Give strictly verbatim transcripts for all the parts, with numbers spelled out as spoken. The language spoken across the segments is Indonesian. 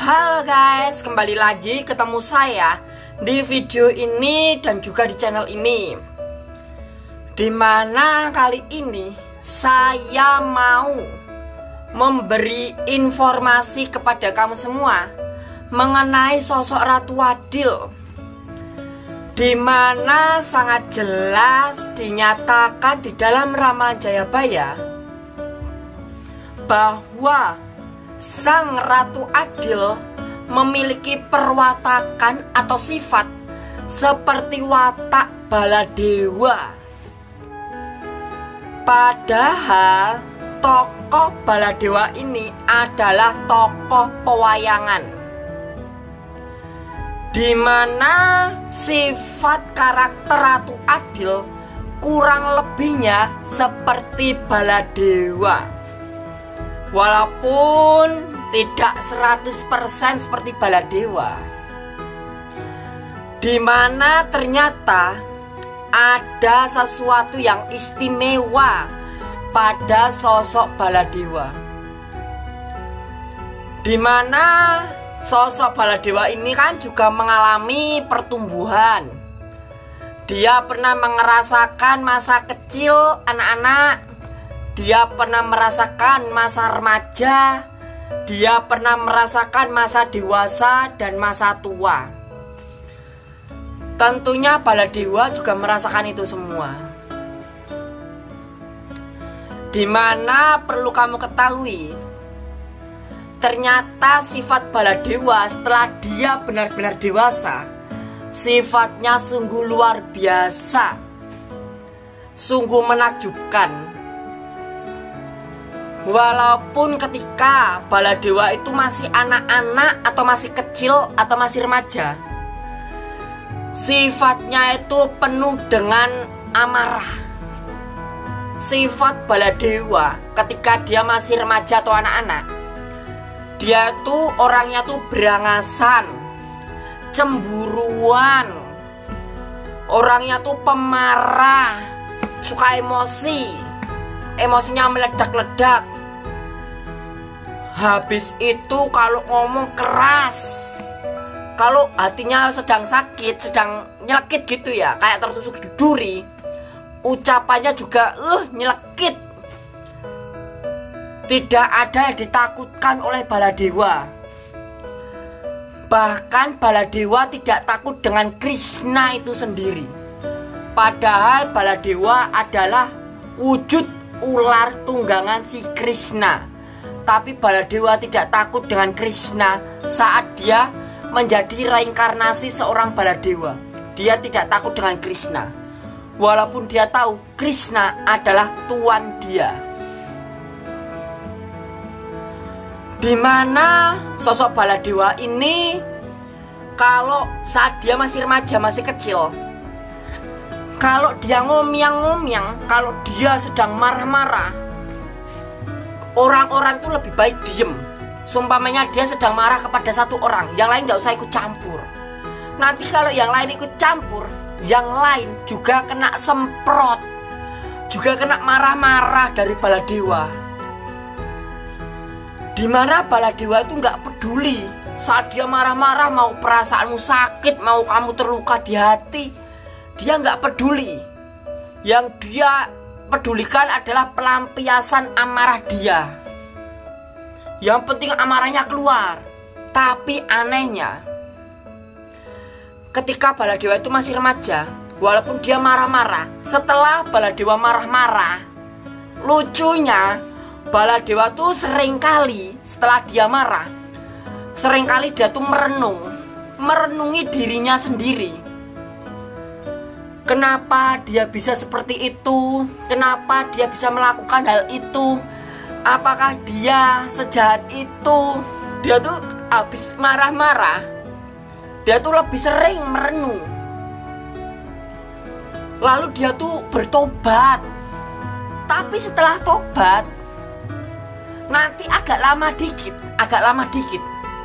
Halo guys, kembali lagi ketemu saya di video ini dan juga di channel ini, dimana kali ini saya mau memberi informasi kepada kamu semua mengenai sosok Ratu Adil, dimana sangat jelas dinyatakan di dalam Ramalan Jayabaya bahwa Sang Ratu Adil memiliki perwatakan atau sifat seperti watak Baladewa. Padahal tokoh Baladewa ini adalah tokoh pewayangan, dimana sifat karakter Ratu Adil kurang lebihnya seperti Baladewa. Walaupun tidak seratus persen seperti Baladewa, dimana ternyata ada sesuatu yang istimewa pada sosok Baladewa, dimana sosok Baladewa ini kan juga mengalami pertumbuhan. Dia pernah merasakan masa kecil anak-anak, dia pernah merasakan masa remaja, dia pernah merasakan masa dewasa dan masa tua. Tentunya Baladewa juga merasakan itu semua. Dimana perlu kamu ketahui, ternyata sifat Baladewa setelah dia benar-benar dewasa, sifatnya sungguh luar biasa, sungguh menakjubkan. Walaupun ketika Baladewa itu masih anak-anak atau masih kecil atau masih remaja, sifatnya itu penuh dengan amarah. Sifat Baladewa ketika dia masih remaja atau anak-anak, dia tuh orangnya tuh berangasan, cemburuan, orangnya tuh pemarah, suka emosi, emosinya meledak-ledak. Habis itu kalau ngomong keras, kalau hatinya sedang sakit, sedang nyelekit gitu ya, kayak tertusuk duri, ucapannya juga uh nyelekit. Tidak ada yang ditakutkan oleh Baladewa. Bahkan Baladewa tidak takut dengan Krishna itu sendiri. Padahal Baladewa adalah wujud ular tunggangan si Krishna. Tapi Baladewa tidak takut dengan Krishna saat dia menjadi reinkarnasi seorang Baladewa. Dia tidak takut dengan Krishna, walaupun dia tahu Krishna adalah tuan dia. Dimana sosok Baladewa ini, kalau saat dia masih remaja, masih kecil, kalau dia ngomyang-ngomyang, kalau dia sedang marah-marah, orang-orang tuh lebih baik diem. Sumpamanya dia sedang marah kepada satu orang, yang lain gak usah ikut campur. Nanti kalau yang lain ikut campur, yang lain juga kena semprot, juga kena marah-marah dari Baladewa. Dimana Baladewa itu gak peduli saat dia marah-marah, mau perasaanmu sakit, mau kamu terluka di hati, dia gak peduli. Yang dia pedulikan adalah pelampiasan amarah dia. Yang penting amarahnya keluar. Tapi anehnya, ketika Baladewa itu masih remaja, walaupun dia marah-marah, setelah Baladewa marah-marah, lucunya Baladewa tuh seringkali setelah dia marah, seringkali dia tuh merenung, merenungi dirinya sendiri. Kenapa dia bisa seperti itu? Kenapa dia bisa melakukan hal itu? Apakah dia sejahat itu? Dia tuh habis marah-marah, dia tuh lebih sering merenung. Lalu dia tuh bertobat. Tapi setelah tobat, nanti agak lama dikit, agak lama dikit,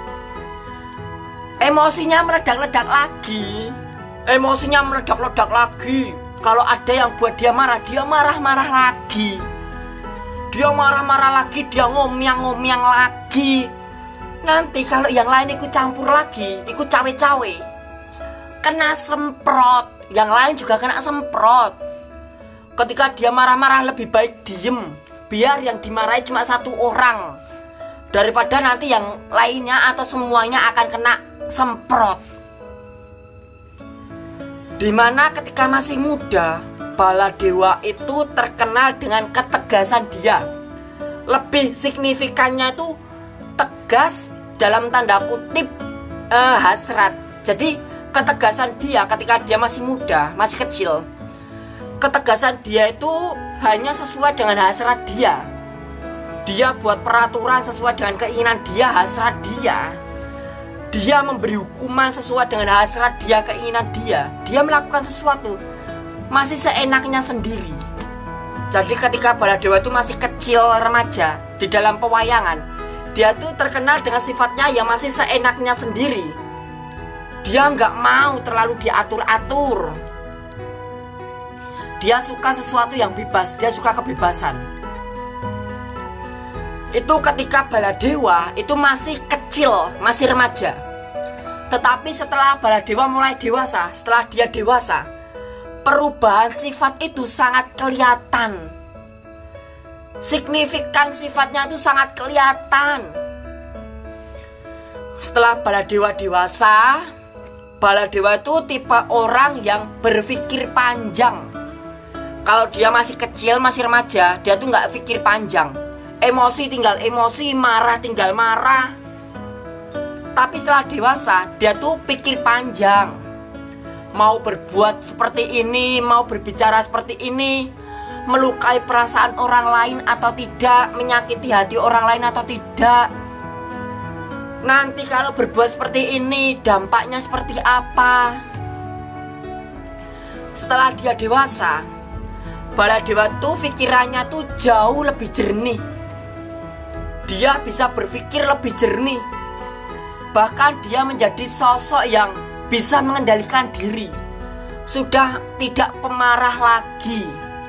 emosinya meledak-ledak lagi. Emosinya meledak-ledak lagi. Kalau ada yang buat dia marah, dia marah-marah lagi. Dia marah-marah lagi, dia ngomyang-ngomyang lagi. Nanti kalau yang lain ikut campur lagi, ikut cawe-cawe, kena semprot. Yang lain juga kena semprot. Ketika dia marah-marah lebih baik diem, biar yang dimarahi cuma satu orang, daripada nanti yang lainnya atau semuanya akan kena semprot. Dimana ketika masih muda, Baladewa itu terkenal dengan ketegasan dia. Lebih signifikannya itu tegas dalam tanda kutip eh, hasrat. Jadi ketegasan dia ketika dia masih muda, masih kecil, ketegasan dia itu hanya sesuai dengan hasrat dia. Dia buat peraturan sesuai dengan keinginan dia, hasrat dia. Dia memberi hukuman sesuai dengan hasrat dia, keinginan dia. Dia melakukan sesuatu masih seenaknya sendiri. Jadi ketika Baladewa itu masih kecil, remaja, di dalam pewayangan, dia tuh terkenal dengan sifatnya yang masih seenaknya sendiri. Dia nggak mau terlalu diatur-atur. Dia suka sesuatu yang bebas, dia suka kebebasan. Itu ketika Baladewa itu masih kecil, masih remaja. Tetapi setelah Baladewa mulai dewasa, setelah dia dewasa, perubahan sifat itu sangat kelihatan. Signifikan sifatnya itu sangat kelihatan. Setelah Baladewa dewasa, Baladewa itu tipe orang yang berpikir panjang. Kalau dia masih kecil, masih remaja, dia tuh nggak pikir panjang. Emosi tinggal emosi, marah tinggal marah. Tapi setelah dewasa, dia tuh pikir panjang. Mau berbuat seperti ini, mau berbicara seperti ini, melukai perasaan orang lain atau tidak, menyakiti hati orang lain atau tidak. Nanti kalau berbuat seperti ini, dampaknya seperti apa? Setelah dia dewasa, Baladewa tuh pikirannya tuh jauh lebih jernih. Dia bisa berpikir lebih jernih. Bahkan dia menjadi sosok yang bisa mengendalikan diri. Sudah tidak pemarah lagi.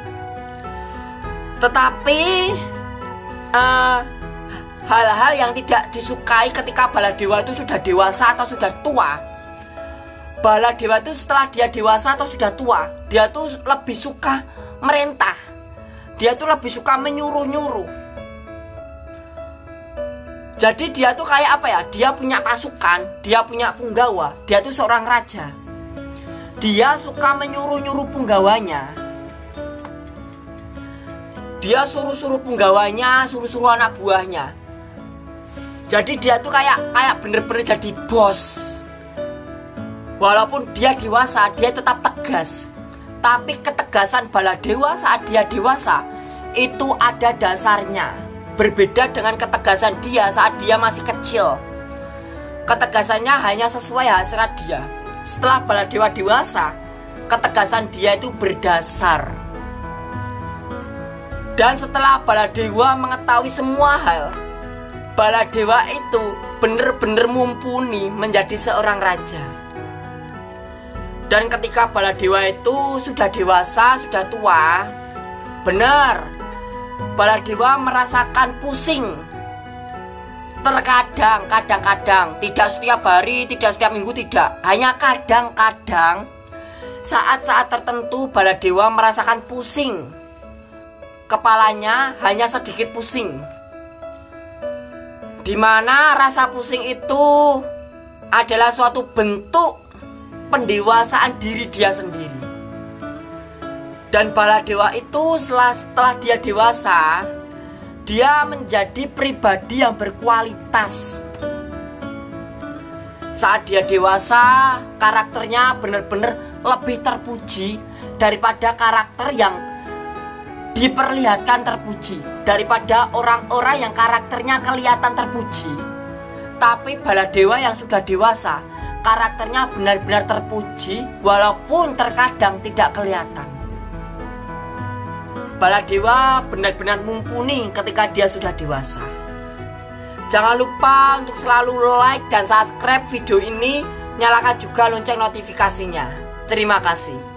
Tetapi uh, hal-hal yang tidak disukai ketika Baladewa itu sudah dewasa atau sudah tua. Baladewa itu setelah dia dewasa atau sudah tua, dia tuh lebih suka merintah. Dia tuh lebih suka menyuruh-nyuruh. Jadi dia tuh kayak apa ya? Dia punya pasukan, dia punya punggawa, dia tuh seorang raja. Dia suka menyuruh-nyuruh punggawanya. Dia suruh-suruh punggawanya, suruh-suruh anak buahnya. Jadi dia tuh kayak kayak bener-bener jadi bos. Walaupun dia dewasa, dia tetap tegas. Tapi ketegasan Baladewa saat dia dewasa itu ada dasarnya. Berbeda dengan ketegasan dia saat dia masih kecil. Ketegasannya hanya sesuai hasrat dia. Setelah Baladewa dewasa, ketegasan dia itu berdasar. Dan setelah Baladewa mengetahui semua hal, Baladewa itu benar-benar mumpuni menjadi seorang raja. Dan ketika Baladewa itu sudah dewasa, sudah tua, benar, Baladewa merasakan pusing. Terkadang, kadang-kadang, tidak setiap hari, tidak setiap minggu, tidak. Hanya kadang-kadang, saat-saat tertentu Baladewa merasakan pusing. Kepalanya hanya sedikit pusing. Dimana rasa pusing itu adalah suatu bentuk pendewasaan diri dia sendiri. Dan Baladewa itu setelah, setelah dia dewasa, dia menjadi pribadi yang berkualitas. Saat dia dewasa, karakternya benar-benar lebih terpuji daripada karakter yang diperlihatkan terpuji, daripada orang-orang yang karakternya kelihatan terpuji. Tapi Baladewa yang sudah dewasa, karakternya benar-benar terpuji walaupun terkadang tidak kelihatan. Baladewa benar-benar mumpuni ketika dia sudah dewasa. Jangan lupa untuk selalu like dan subscribe video ini. Nyalakan juga lonceng notifikasinya. Terima kasih.